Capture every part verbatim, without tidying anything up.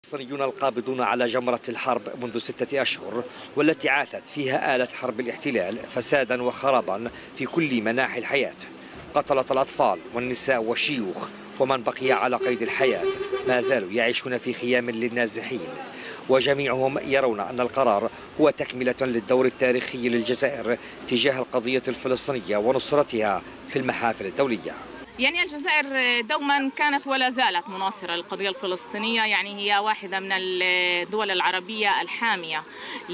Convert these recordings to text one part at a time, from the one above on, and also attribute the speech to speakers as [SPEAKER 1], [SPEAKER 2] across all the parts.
[SPEAKER 1] الفلسطينيون القابضون على جمرة الحرب منذ ستة أشهر، والتي عاثت فيها آلة حرب الاحتلال فسادا وخرابا في كل مناحي الحياة. قتلت الأطفال والنساء والشيوخ، ومن بقي على قيد الحياة ما زالوا يعيشون في خيام للنازحين، وجميعهم يرون أن القرار هو تكملة للدور التاريخي للجزائر تجاه القضية الفلسطينية ونصرتها في المحافل الدولية.
[SPEAKER 2] يعني الجزائر دوما كانت ولا زالت مناصرة للقضية الفلسطينية، يعني هي واحدة من الدول العربية الحامية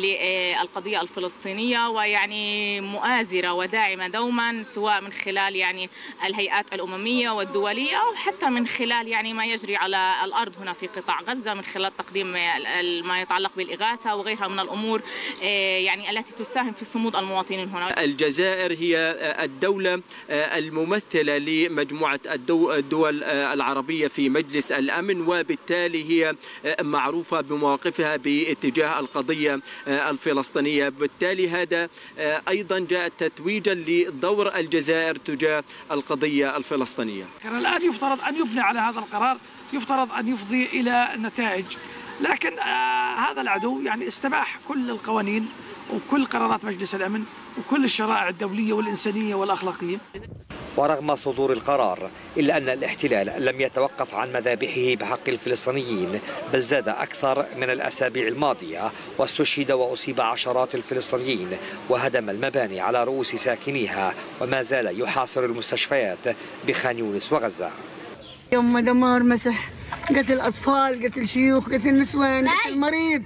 [SPEAKER 2] للقضية الفلسطينية، ويعني مؤازرة وداعمة دوما، سواء من خلال يعني الهيئات الأممية والدولية أو حتى من خلال يعني ما يجري على الأرض هنا في قطاع غزة، من خلال تقديم ما يتعلق بالإغاثة وغيرها من الأمور يعني التي تساهم في صمود المواطنين هنا.
[SPEAKER 3] الجزائر هي الدولة الممثلة لمجموعة مجموعة الدول العربية في مجلس الأمن، وبالتالي هي معروفة بمواقفها باتجاه القضية الفلسطينية. بالتالي هذا أيضا جاء تتويجا لدور الجزائر تجاه القضية الفلسطينية.
[SPEAKER 4] الآن يفترض أن يبنى على هذا القرار، يفترض أن يفضي إلى نتائج، لكن آه هذا العدو يعني استباح كل القوانين وكل قرارات مجلس الأمن وكل الشرائع الدولية والإنسانية والأخلاقية.
[SPEAKER 1] ورغم صدور القرار إلا أن الاحتلال لم يتوقف عن مذابحه بحق الفلسطينيين، بل زاد أكثر من الأسابيع الماضية، واستشهد وأصيب عشرات الفلسطينيين وهدم المباني على رؤوس ساكنيها، وما زال يحاصر المستشفيات بخان يونس وغزة.
[SPEAKER 5] يوم دمار مسح، قتل أطفال، قتل شيوخ، قتل نسوان، قتل مريض،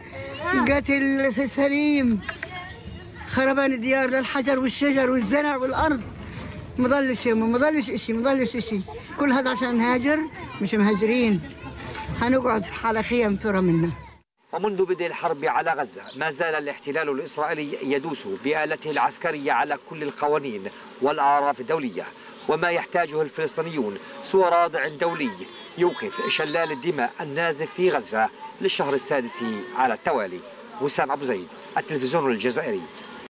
[SPEAKER 5] قتل سليم، خربان الديار للحجر والشجر والزرع والأرض. ما ضلش ما ضلش شيء ما ضلش شيء، كل هذا عشان نهاجر، مش مهاجرين، هنقعد على خيام ترى منا.
[SPEAKER 1] ومنذ بدء الحرب على غزة ما زال الاحتلال الإسرائيلي يدوس بآلته العسكرية على كل القوانين والأعراف الدولية، وما يحتاجه الفلسطينيون سوى رادع دولي يوقف شلال الدماء النازف في غزة للشهر السادس على التوالي. وسام أبو زيد، التلفزيون الجزائري.